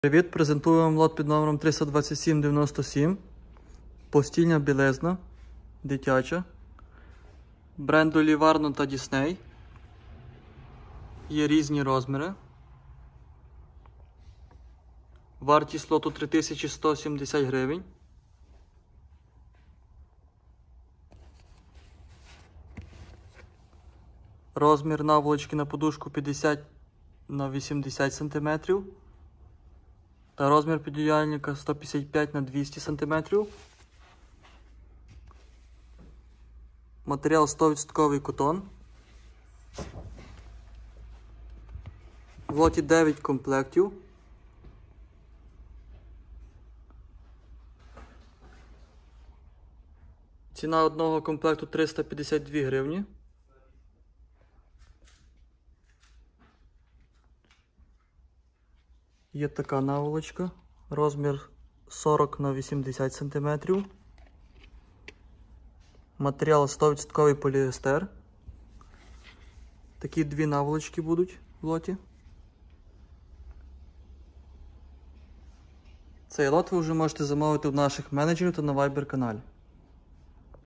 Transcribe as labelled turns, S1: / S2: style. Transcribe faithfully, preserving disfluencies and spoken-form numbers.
S1: Привіт! Презентую вам лот під номером триста двадцять сім дев'яносто сім. Постільна білизна, дитяча, бренду Livarno та Disney. Є різні розміри. Вартість лоту три тисячі сто сімдесят гривень. Розмір наволочки на подушку п'ятдесят на вісімдесят сантиметрів. Та розмір підодіяльника сто п'ятдесят п'ять на двісті сантиметрів. Матеріал сто відсотків котон. В лоті дев'ять комплектів. Ціна одного комплекту триста п'ятдесят дві гривні. Є така наволочка, розмір сорок на вісімдесят сантиметрів. Матеріал сто відсотків поліестер. Такі дві наволочки будуть в лоті. Цей лот ви вже можете замовити в наших менеджерів та на Viber каналі.